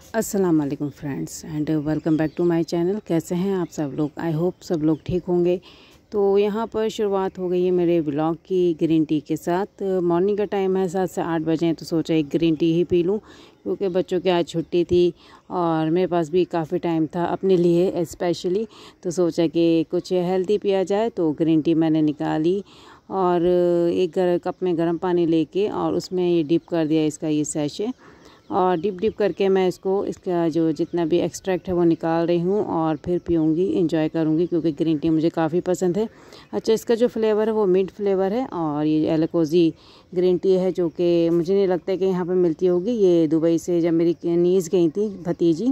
अस्सलाम वालेकुम friends and welcome back to my channel. कैसे हैं आप सब लोग? आई होप सब लोग ठीक होंगे। तो यहाँ पर शुरुआत हो गई है मेरे व्लॉग की ग्रीन टी के साथ। मॉर्निंग का टाइम है, 7 से 8 बजे, तो सोचा एक ग्रीन टी ही पी लूँ क्योंकि बच्चों की आज छुट्टी थी और मेरे पास भी काफ़ी टाइम था अपने लिए स्पेशली। तो सोचा कि कुछ हेल्दी पिया जाए, तो ग्रीन टी मैंने निकाली और एक कप में गर्म पानी लेके और उसमें ये डिप कर दिया इसका ये सैशे, और डिप करके मैं इसका जो जितना भी एक्सट्रैक्ट है वो निकाल रही हूँ और फिर पीऊँगी, एंजॉय करूँगी क्योंकि ग्रीन टी मुझे काफ़ी पसंद है। अच्छा, इसका जो फ्लेवर है वो मिंट फ्लेवर है और ये एलकोजी ग्रीन टी है जो कि मुझे नहीं लगता कि यहाँ पे मिलती होगी। ये दुबई से जब मेरी नीज़ गई थी भतीजी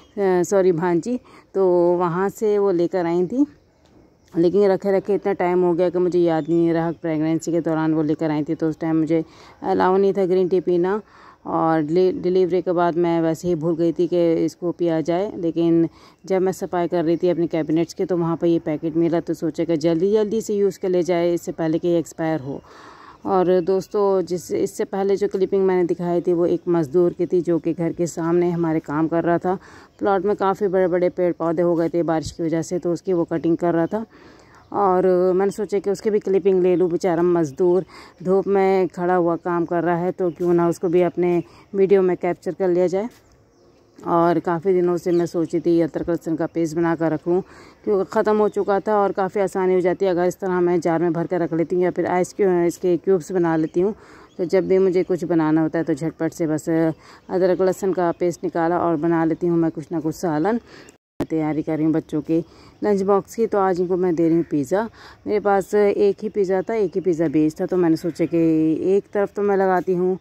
भांजी, तो वहाँ से वो लेकर आई थी, लेकिन रखे इतना टाइम हो गया कि मुझे याद नहीं रहा। प्रेगनेंसी के दौरान वो लेकर आई थी, तो उस टाइम मुझे अलाउ नहीं था ग्रीन टी पीना और डिलीवरी के बाद मैं वैसे ही भूल गई थी कि इसको पिया जाए। लेकिन जब मैं सफाई कर रही थी अपने कैबिनेट्स के, तो वहाँ पर ये पैकेट मिला, तो सोचा कि जल्दी से यूज़ कर ले जाए इससे पहले कि ये एक्सपायर हो। और दोस्तों, इससे पहले जो क्लिपिंग मैंने दिखाई थी वो एक मज़दूर की थी जो कि घर के सामने हमारे काम कर रहा था। प्लॉट में काफ़ी बड़े बड़े पेड़ पौधे हो गए थे बारिश की वजह से, तो उसकी वो कटिंग कर रहा था और मैंने सोचा कि उसकी भी क्लिपिंग ले लूँ। बेचारा मज़दूर धूप में खड़ा हुआ काम कर रहा है, तो क्यों ना उसको भी अपने वीडियो में कैप्चर कर लिया जाए। और काफ़ी दिनों से मैं सोची थी अदरक लहसुन का पेस्ट बना कर रखूँ क्योंकि ख़त्म हो चुका था और काफ़ी आसानी हो जाती है अगर इस तरह मैं जार में भर कर रख लेती हूँ या फिर इसके क्यूब्स बना लेती हूँ। तो जब भी मुझे कुछ बनाना होता है तो झटपट से बस अदरक लहसुन का पेस्ट निकाला और बना लेती हूँ मैं कुछ ना कुछ सालन। तैयारी कर रही हूँ बच्चों के लंच बॉक्स की, तो आज इनको मैं दे रही हूँ पिज़्ज़ा। मेरे पास एक ही पिज़्ज़ा था, एक ही पिज़्ज़ा बेस था, तो मैंने सोचा कि एक तरफ तो मैं लगाती हूँ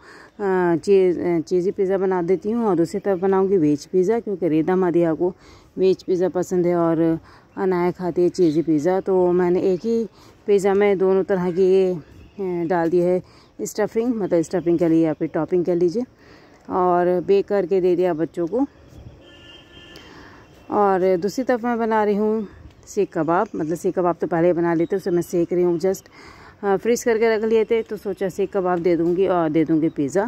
चीज़ी पिज़्ज़ा बना देती हूँ और दूसरी तरफ बनाऊँगी वेज पिज़्ज़ा क्योंकि रेदा मदिया को वेज पिज़्ज़ा पसंद है और अनाया खाती है चीज़ी पिज़्ज़ा। तो मैंने एक ही पिज़्ज़ा में दोनों तरह की ये डाल दी है स्टफिंग, मतलब स्टफिंग के लिए या फिर टॉपिंग कह लीजिए, और बेक करके दे दिया बच्चों को। और दूसरी तरफ मैं बना रही हूँ सीख कबाब, मतलब सीख कबाब तो पहले ही बना लेते, उसे मैं सेक रही हूँ जस्ट। फ्रीज करके रख लिए थे, तो सोचा सीख कबाब दे दूँगी और दे दूँगी पिज़्ज़ा।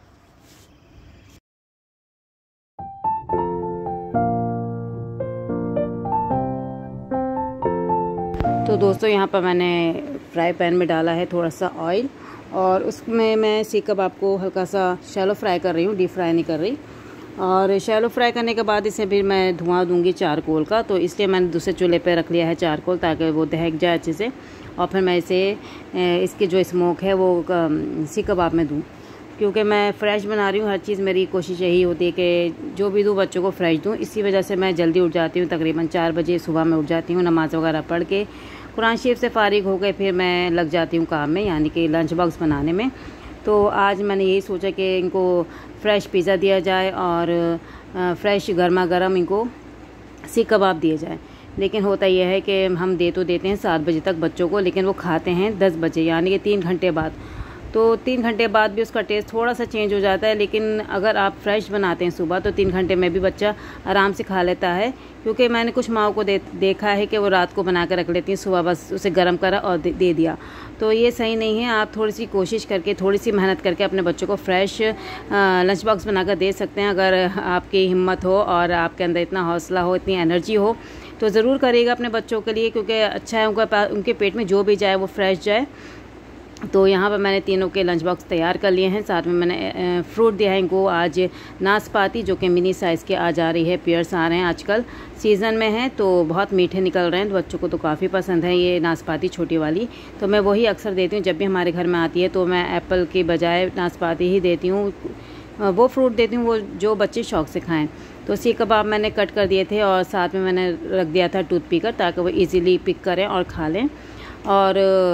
तो दोस्तों, यहाँ पर मैंने फ्राई पैन में डाला है थोड़ा सा ऑयल और उसमें मैं सीख कबाब को हल्का सा शैलो फ्राई कर रही हूँ, डीप फ्राई नहीं कर रही। और शैलो फ्राई करने के बाद इसे फिर मैं धुआं दूंगी चारकोल का, तो इसलिए मैंने दूसरे चूल्हे पे रख लिया है चारकोल ताकि वो दहक जाए अच्छे से। और फिर मैं इसे इसकी जो स्मोक है वो सीख कबाब में दूँ क्योंकि मैं फ़्रेश बना रही हूँ। हर चीज़ मेरी कोशिश यही होती है कि जो भी दूँ बच्चों को फ़्रेश दूँ। इसी वजह से मैं जल्दी उठ जाती हूँ, तकरीबन 4 बजे सुबह में उठ जाती हूँ, नमाज़ वगैरह पढ़ के कुरान शरीफ से फ़ारिग हो गए फिर मैं लग जाती हूँ काम में, यानी कि लंच बॉक्स बनाने में। तो आज मैंने यही सोचा कि इनको फ़्रेश पिज़्ज़ा दिया जाए और फ्रेश गर्मा गर्म इनको सीख कबाब दिए जाए। लेकिन होता यह है कि हम तो देते हैं 7 बजे तक बच्चों को, लेकिन वो खाते हैं 10 बजे, यानी कि 3 घंटे बाद। तो 3 घंटे बाद भी उसका टेस्ट थोड़ा सा चेंज हो जाता है, लेकिन अगर आप फ्रेश बनाते हैं सुबह तो 3 घंटे में भी बच्चा आराम से खा लेता है। क्योंकि मैंने कुछ माओं को देखा है कि वो रात को बना कर रख लेती हैं, सुबह बस उसे गर्म करा और दे दिया। तो ये सही नहीं है। आप थोड़ी सी कोशिश करके, थोड़ी सी मेहनत करके अपने बच्चों को फ्रेश लंच बॉक्स बनाकर दे सकते हैं। अगर आपकी हिम्मत हो और आपके अंदर इतना हौसला हो, इतनी एनर्जी हो, तो ज़रूर करिएगा अपने बच्चों के लिए, क्योंकि अच्छा है उनके पेट में जो भी जाए वो फ्रेश जाए। तो यहाँ पर मैंने तीनों के लंच बॉक्स तैयार कर लिए हैं। साथ में मैंने फ्रूट दिया है इनको आज नाशपाती, जो कि मिनी साइज़ के आ जा रही है, पेयर्स आ रहे हैं आजकल सीज़न में है, तो बहुत मीठे निकल रहे हैं, तो बच्चों को तो काफ़ी पसंद है ये नाशपाती छोटी वाली। तो मैं वही अक्सर देती हूँ जब भी हमारे घर में आती है, तो मैं एप्पल के बजाय नाशपाती ही देती हूँ। वो फ्रूट देती हूँ वो जो बच्चे शौक़ से खाएँ। तो सीख कबाब मैंने कट कर दिए थे और साथ में मैंने रख दिया था टूथ पिकर ताकि वो ईज़िली पिक करें और खा लें। और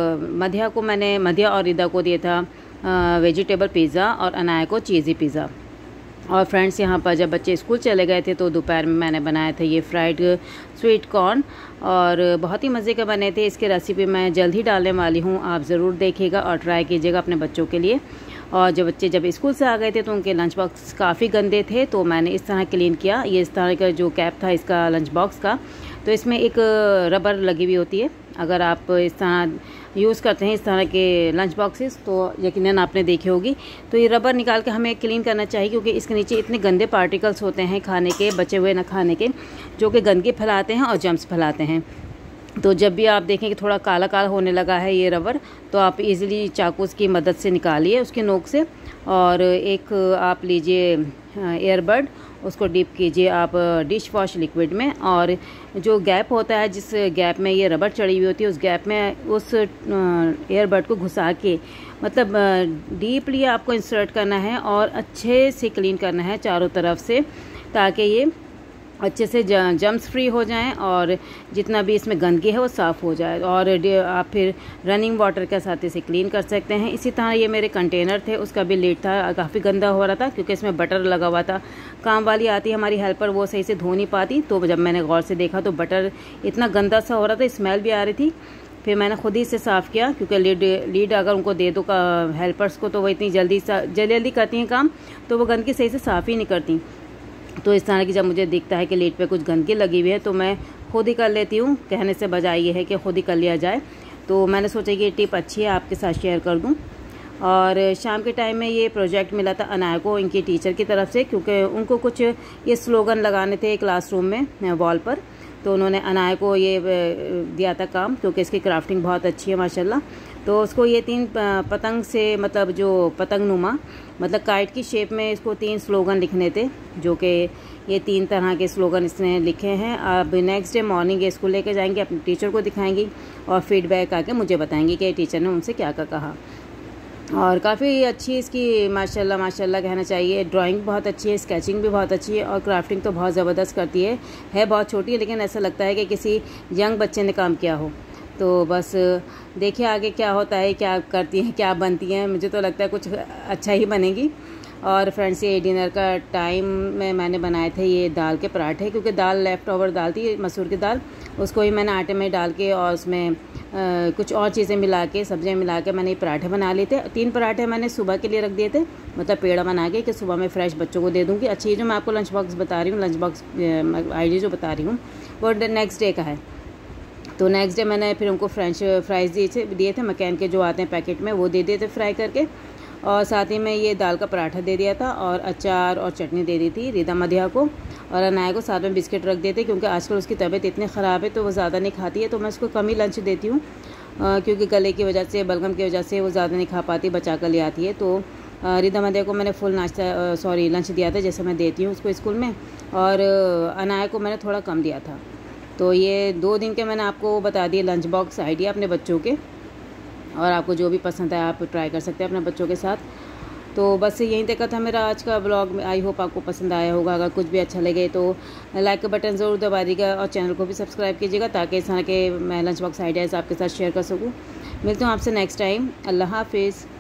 मध्या और रिदा को दिया था वेजिटेबल पिज़्ज़ा और अनाया को चीज़ी पिज़्ज़ा। और फ्रेंड्स, यहाँ पर जब बच्चे स्कूल चले गए थे तो दोपहर में मैंने बनाया था ये फ्राइड स्वीट कॉर्न और बहुत ही मज़े के बने थे। इसकी रेसिपी मैं जल्द ही डालने वाली हूँ, आप ज़रूर देखिएगा और ट्राई कीजिएगा अपने बच्चों के लिए। और जब स्कूल से आ गए थे तो उनके लंच बॉक्स काफ़ी गंदे थे, तो मैंने इस तरह क्लीन किया। ये इस तरह का जो कैप था इसका लंच बॉक्स का, तो इसमें एक रबर लगी हुई होती है अगर आप इस तरह यूज़ करते हैं इस तरह के लंच बॉक्सेस तो यकीनन आपने देखी होगी। तो ये रबर निकाल के हमें क्लीन करना चाहिए, क्योंकि इसके नीचे इतने गंदे पार्टिकल्स होते हैं खाने के, बचे हुए न खाने के, जो कि गंदगी फैलाते हैं और जर्म्स फैलाते हैं। तो जब भी आप देखें कि थोड़ा काला काला होने लगा है ये रबर, तो आप इजीली चाकू की मदद से निकालिए उसकी नोक से, और एक आप लीजिए एयरबड, उसको डिप कीजिए आप डिश वॉश लिक्विड में, और जो गैप होता है जिस गैप में ये रबर चढ़ी हुई होती है उस गैप में उस एयरबड को घुसा के, मतलब डीपली आपको इंसर्ट करना है और अच्छे से क्लीन करना है चारों तरफ से, ताकि ये अच्छे से जर्म्स फ्री हो जाएं और जितना भी इसमें गंदगी है वो साफ़ हो जाए। और आप फिर रनिंग वाटर के साथ इसे क्लीन कर सकते हैं। इसी तरह ये मेरे कंटेनर थे, उसका भी लिड था, काफ़ी गंदा हो रहा था क्योंकि इसमें बटर लगा हुआ था। काम वाली आती है हमारी हेल्पर, वो सही से धो नहीं पाती, तो जब मैंने गौर से देखा तो बटर इतना गंदा सा हो रहा था, स्मेल भी आ रही थी। फिर मैंने खुद ही इसे साफ़ किया, क्योंकि लीड अगर उनको दे दो हेल्पर्स को तो वो इतनी जल्दी करती हैं काम, तो वो गंदगी सही से साफ़ ही नहीं करती। तो इस तरह की जब मुझे दिखता है कि लीड पे कुछ गंदगी लगी हुई है तो मैं खुद ही कर लेती हूँ, कहने से बजाय ये है कि खुद ही कर लिया जाए। तो मैंने सोचा कि ये टिप अच्छी है, आपके साथ शेयर कर दूँ। और शाम के टाइम में ये प्रोजेक्ट मिला था अनाया को इनकी टीचर की तरफ से, क्योंकि उनको कुछ ये स्लोगन लगाने थे क्लासरूम में वॉल पर, तो उन्होंने अनाया को ये दिया था काम, क्योंकि इसकी क्राफ्टिंग बहुत अच्छी है माशाल्लाह। तो उसको ये 3 पतंग से, मतलब जो पतंग नुमा, मतलब काइट की शेप में इसको 3 स्लोगन लिखने थे, जो कि ये 3 तरह के स्लोगन इसने लिखे हैं। अब नेक्स्ट डे मॉर्निंग ये स्कूल लेके जाएंगे, अपने टीचर को दिखाएंगी और फीडबैक आके मुझे बताएंगी कि टीचर ने उनसे क्या कहा। और काफ़ी अच्छी इसकी माशाल्लाह कहना चाहिए, ड्राइंग बहुत अच्छी है, स्केचिंग भी बहुत अच्छी है और क्राफ्टिंग तो बहुत ज़बरदस्त करती है बहुत छोटी है, लेकिन ऐसा लगता है कि किसी यंग बच्चे ने काम किया हो। तो बस देखिए आगे क्या होता है, क्या करती हैं, क्या बनती हैं। मुझे तो लगता है कुछ अच्छा ही बनेगी। और फ्रेंड्स, ये डिनर का टाइम में मैंने बनाए थे ये दाल के पराठे, क्योंकि दाल लेफ़्ट ओवर दाल थी, मसूर की दाल, उसको ही मैंने आटे में डाल के और उसमें कुछ और चीज़ें मिला के, सब्जियां मिला के मैंने ये पराठे बना लिए थे। 3 पराठे मैंने सुबह के लिए रख दिए थे, मतलब पेड़ा बना के कि सुबह में फ्रेश बच्चों को दे दूँगी। अच्छी जो मैं आपको लंच बॉक्स बता रही हूँ, लंच बॉक्स आइडिया जो बता रही हूँ वो नेक्स्ट डे का है। तो नेक्स्ट डे मैंने फिर उनको फ्रेंच फ्राइज़ दिए थे मैकैन के जो आते हैं पैकेट में, वो दे दिए थे फ्राई करके, और साथ ही में ये दाल का पराठा दे दिया था और अचार और चटनी दे दी थी रिदा मदिया को, और अनाया को साथ में बिस्किट रख देते, क्योंकि आजकल उसकी तबीयत इतनी ख़राब है तो वो ज़्यादा नहीं खाती है, तो मैं उसको कम ही लंच देती हूँ, क्योंकि गले की वजह से, बलगम की वजह से वो ज़्यादा नहीं खा पाती, बचा कर ले आती है। तो रिदा मदिया को मैंने फुल लंच दिया था जैसे मैं देती हूँ उसको स्कूल में, और अनाया को मैंने थोड़ा कम दिया था। तो ये 2 दिन के मैंने आपको बता दिए लंच बॉक्स आइडिया अपने बच्चों के, और आपको जो भी पसंद है आप ट्राई कर सकते हैं अपने बच्चों के साथ। तो बस यहीं तक था मेरा आज का ब्लॉग। आई होप आपको पसंद आया होगा। अगर कुछ भी अच्छा लगे तो लाइक का बटन ज़रूर दबा दीजिएगा और चैनल को भी सब्सक्राइब कीजिएगा, ताकि इस तरह के मैं लंच बॉक्स आइडियाज़ आपके साथ शेयर कर सकूँ। मिलती हूँ आपसे नेक्स्ट टाइम। अल्लाह हाफिज़।